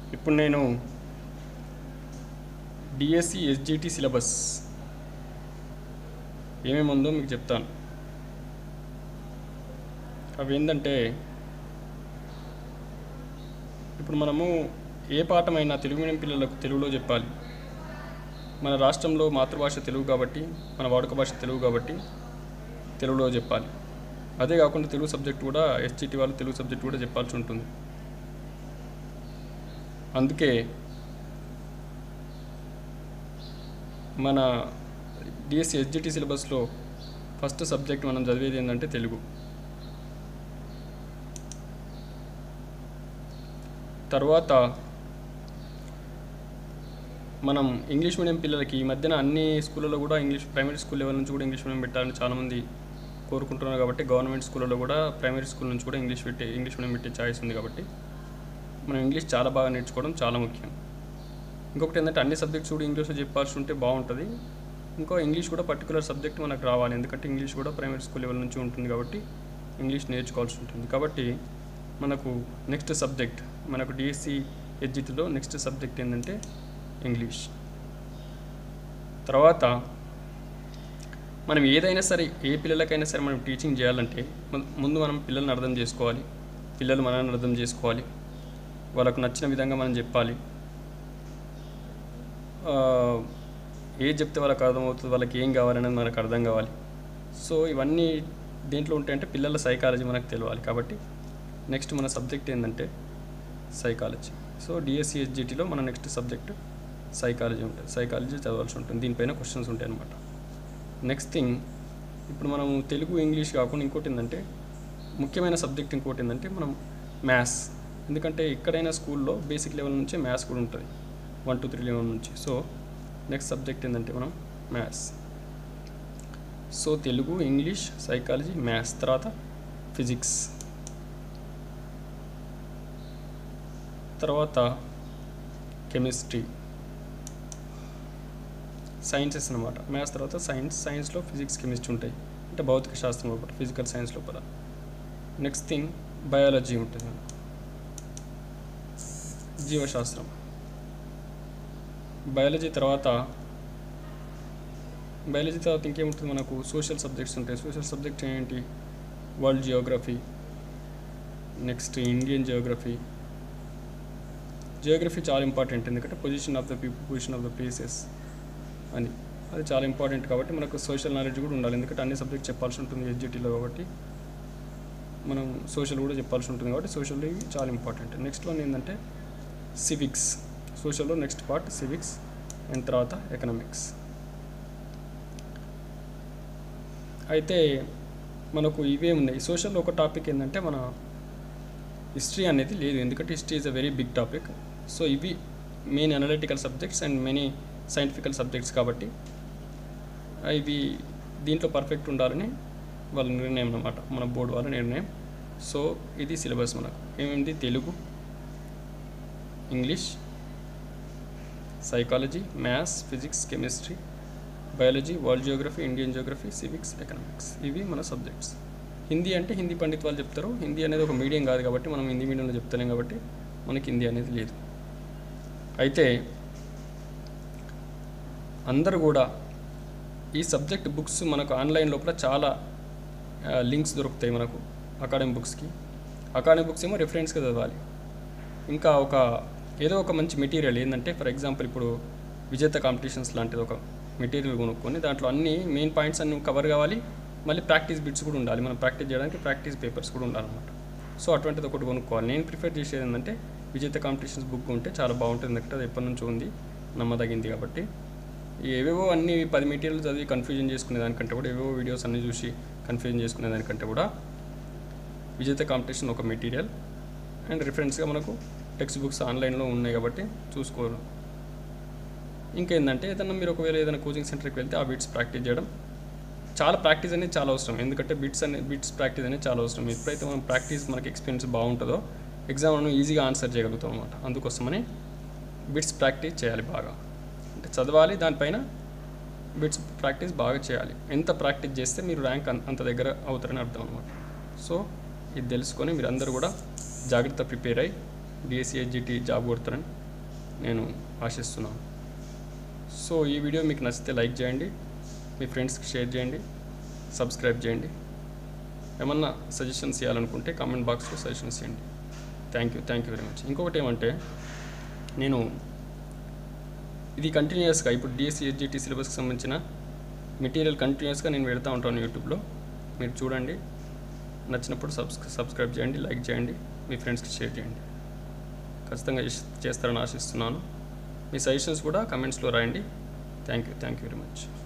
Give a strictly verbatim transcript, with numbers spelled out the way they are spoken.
ఇప్పుడు నేను DSC SGT syllabus ఏమేమి ఉందో మీకు చెప్తాను. అవి ఏంటంటే, ఇప్పుడు మనము ఏ పాఠమైనా తెలుగు మీడియం పిల్లలకు తెలుగులో చెప్పాలి. మన రాష్ట్రంలో మాతృభాష తెలుగు కాబట్టి, మన వాడుక భాష తెలుగు కాబట్టి తెలుగులో చెప్పాలి. అదే కాకుండా తెలుగు సబ్జెక్ట్ కూడా ఎస్జిటి వాళ్ళు తెలుగు సబ్జెక్ట్ కూడా చెప్పాల్సి ఉంటుంది. అందుకే మన డిఎస్సి ఎస్జిటి సిలబస్లో ఫస్ట్ సబ్జెక్ట్ మనం చదివేది ఏంటంటే తెలుగు. తర్వాత మనం ఇంగ్లీష్ మీడియం పిల్లలకి ఈ మధ్యన అన్ని స్కూళ్ళలో కూడా ఇంగ్లీష్ ప్రైమరీ స్కూల్ లెవెల్ నుంచి కూడా ఇంగ్లీష్ మీడియం పెట్టాలని చాలామంది కోరుకుంటున్నారు. కాబట్టి గవర్నమెంట్ స్కూళ్ళలో కూడా ప్రైమరీ స్కూల్ నుంచి కూడా ఇంగ్లీష్ పెట్టే ఇంగ్లీష్ మీడియం పెట్టే ఛాయిస్ ఉంది. కాబట్టి మనం ఇంగ్లీష్ చాలా బాగా నేర్చుకోవడం చాలా ముఖ్యం. ఇంకొకటి ఏంటంటే, అన్ని సబ్జెక్ట్స్ కూడా ఇంగ్లీష్లో చెప్పాల్సి ఉంటే బాగుంటుంది. ఇంకో ఇంగ్లీష్ కూడా పర్టికులర్ సబ్జెక్ట్ మనకు రావాలి. ఎందుకంటే ఇంగ్లీష్ కూడా ప్రైమరీ స్కూల్ లెవెల్ నుంచి ఉంటుంది కాబట్టి ఇంగ్లీష్ నేర్చుకోవాల్సి ఉంటుంది. కాబట్టి మనకు నెక్స్ట్ సబ్జెక్ట్ మనకు డిఎస్సి ఎస్జిటిలో నెక్స్ట్ సబ్జెక్ట్ ఏంటంటే ఇంగ్లీష్. తర్వాత మనం ఏదైనా సరే, ఏ పిల్లలకైనా సరే మనం టీచింగ్ చేయాలంటే ముందు మనం పిల్లల్ని అర్థం చేసుకోవాలి, పిల్లలు మనల్ని అర్థం చేసుకోవాలి, వాళ్ళకు నచ్చిన విధంగా మనం చెప్పాలి. ఏది చెప్తే వాళ్ళకి అర్థమవుతుంది, వాళ్ళకి ఏం కావాలనేది మనకు అర్థం కావాలి. సో ఇవన్నీ దేంట్లో ఉంటాయంటే పిల్లల సైకాలజీ మనకు తెలియాలి. కాబట్టి నెక్స్ట్ మన సబ్జెక్ట్ ఏంటంటే సైకాలజీ. సో డిఎస్సి ఎస్జిటిలో మన నెక్స్ట్ సబ్జెక్ట్ సైకాలజీ ఉంటుంది. సైకాలజీ చదవాల్సి ఉంటుంది. దీనిపైన క్వశ్చన్స్ ఉంటాయి అన్నమాట. నెక్స్ట్ థింగ్, ఇప్పుడు మనం తెలుగు ఇంగ్లీష్ కాకుండా ఇంకోటి ఏంటంటే ముఖ్యమైన సబ్జెక్ట్ ఇంకోటి ఏంటంటే మనం మ్యాథ్స్. ఎందుకంటే ఎక్కడైనా స్కూల్లో బేసిక్ లెవెల్ నుంచే మ్యాథ్స్ కూడా ఉంటుంది, వన్ టూ త్రీ లెవెల్ నుంచి. సో నెక్స్ట్ సబ్జెక్ట్ ఏంటంటే మనం maths. So Telugu, English, psychology, maths, తర్వాత ఫిజిక్స్, తర్వాత కెమిస్ట్రీ, సైన్సెస్ అన్నమాట. మ్యాథ్స్ తర్వాత సైన్స్, సైన్స్లో ఫిజిక్స్, కెమిస్ట్రీ ఉంటాయి, అంటే భౌతిక శాస్త్రం లోపల, ఫిజికల్ సైన్స్ లోపల. నెక్స్ట్ థింగ్ బయాలజీ ఉంటుంది, జీవశాస్త్రం. బయాలజీ తర్వాత బయాలజీ తర్వాత ఇంకేముంటుంది మనకు సోషల్ సబ్జెక్ట్స్ ఉంటాయి. సోషల్ సబ్జెక్ట్ ఏంటి? World geography, next Indian geography. Geography చాలా ఇంపార్టెంట్, ఎందుకంటే position of the people, position of the places అని, అది చాలా ఇంపార్టెంట్. కాబట్టి మనకు సోషల్ నాలెడ్జ్ కూడా ఉండాలి, ఎందుకంటే అన్ని సబ్జెక్ట్ చెప్పాల్సి ఉంటుంది ఎస్జిటిలో. కాబట్టి మనం సోషల్ కూడా చెప్పాల్సి ఉంటుంది, కాబట్టి సోషల్ చాలా ఇంపార్టెంట్. నెక్స్ట్ వన్ ఏంటంటే సివిక్స్. సోషల్లో నెక్స్ట్ పార్ట్ సివిక్స్, అండ్ తర్వాత ఎకనామిక్స్. అయితే మనకు ఇవే ఉన్నాయి. సోషల్లో ఒక టాపిక్ ఏంటంటే మన హిస్టరీ అనేది లేదు, ఎందుకంటే history is a very big topic. So ఇవి main analytical subjects and many scientifical subjects. కాబట్టి ఇవి దీంట్లో పర్ఫెక్ట్ ఉండాలని వాళ్ళ నిర్ణయం అన్నమాట, మన బోర్డు వాళ్ళ నిర్ణయం. సో ఇది సిలబస్ మనకు ఏమేమిటి? Telugu, English, psychology, maths, physics, chemistry, biology, world geography, Indian geography, civics, economics. ఇవి మన సబ్జెక్ట్స్. హిందీ అంటే హిందీ పండిత్ వాళ్ళు చెప్తారు. హిందీ అనేది ఒక మీడియం కాదు కాబట్టి మనం హిందీ మీడియంలో చెప్తలేం, కాబట్టి మనకి హిందీ అనేది లేదు. అయితే అందరూ కూడా ఈ సబ్జెక్ట్ బుక్స్ మనకు ఆన్లైన్ లోపల చాలా లింక్స్ దొరుకుతాయి మనకు అకాడమిక్ బుక్స్కి. అకాడమిక్ బుక్స్ ఏమో రిఫరెన్స్గా చదవాలి. ఇంకా ఒక ఏదో ఒక మంచి మెటీరియల్ ఏంటంటే, ఫర్ ఎగ్జాంపుల్ ఇప్పుడు విజేత కాంపిటీషన్స్ లాంటిది ఒక మెటీరియల్ కొనుక్కొని దాంట్లో అన్ని మెయిన్ పాయింట్స్ అన్ని కవర్ కావాలి, మళ్ళీ ప్రాక్టీస్ బిట్స్ కూడా ఉండాలి. మనం ప్రాక్టీస్ చేయడానికి ప్రాక్టీస్ పేపర్స్ కూడా ఉండాలన్నమాట. సో అటువంటిది ఒకటి కొనుక్కోవాలి. నేను ప్రిఫర్ చేసేది ఏంటంటే విజేత కాంపిటీషన్స్ బుక్ ఉంటే చాలా బాగుంటుంది, ఎందుకంటే అది ఎప్పటి నుంచో ఉంది, నమ్మదగింది. కాబట్టి ఏవేవో అన్ని పది మెటీరియల్ చదివి కన్ఫ్యూజన్ చేసుకునే దానికంటే కూడా, ఏవేవో వీడియోస్ అన్ని చూసి కన్ఫ్యూజన్ చేసుకునే దానికంటే కూడా విజేత కాంపిటీషన్ ఒక మెటీరియల్, అండ్ రిఫరెన్స్గా మనకు టెక్స్ట్ బుక్స్ ఆన్లైన్లో ఉన్నాయి కాబట్టి చూసుకోరు. ఇంకేంటంటే ఏదైనా మీరు ఒకవేళ ఏదైనా కోచింగ్ సెంటర్కి వెళ్తే ఆ బిట్స్ ప్రాక్టీస్ చేయడం, చాలా ప్రాక్టీస్ అనేది చాలా అవసరం. ఎందుకంటే బిట్స్ అనే బిట్స్ ప్రాక్టీస్ అనేది చాలా అవసరం. ఎప్పుడైతే మనం ప్రాక్టీస్ మనకి ఎక్స్పీరియన్స్ బాగుంటుందో ఎగ్జామ్ మనం ఈజీగా ఆన్సర్ చేయగలుగుతాం అనమాట. అందుకోసమని బిట్స్ ప్రాక్టీస్ చేయాలి బాగా, అంటే చదవాలి, దానిపైన బిట్స్ ప్రాక్టీస్ బాగా చేయాలి. ఎంత ప్రాక్టీస్ చేస్తే మీరు ర్యాంక్ అంత దగ్గర అవుతారని అర్థం అనమాట. సో ఇది తెలుసుకొని మీరు అందరూ కూడా జాగ్రత్త ప్రిపేర్ అయ్యి డిఎస్సి హెచ్జిటి జాబ్ కొడతారని నేను ఆశిస్తున్నాను. సో ఈ వీడియో మీకు నచ్చితే లైక్ చేయండి, మీ ఫ్రెండ్స్కి షేర్ చేయండి, సబ్స్క్రైబ్ చేయండి. ఏమన్నా సజెషన్స్ ఇవ్వాలనుకుంటే కామెంట్ బాక్స్లో సజెషన్స్ ఇవ్వండి. Thank you thank you very much. ఇంకొకటి ఏమంటే, నేను ఇది కంటిన్యూస్గా ఇప్పుడు డిఎస్సి హెచ్జిటి సిలబస్కి సంబంధించిన మెటీరియల్ కంటిన్యూస్గా నేను పెడతా ఉంటాను యూట్యూబ్లో. మీరు చూడండి, నచ్చినప్పుడు సబ్స్ సబ్స్క్రైబ్ చేయండి, లైక్ చేయండి, మీ ఫ్రెండ్స్కి షేర్ చేయండి. ఖచ్చితంగా చేస్తారని ఆశిస్తున్నాను. మీ సజెషన్స్ కూడా కమెంట్స్లో రాయండి. Thank you thank you very much.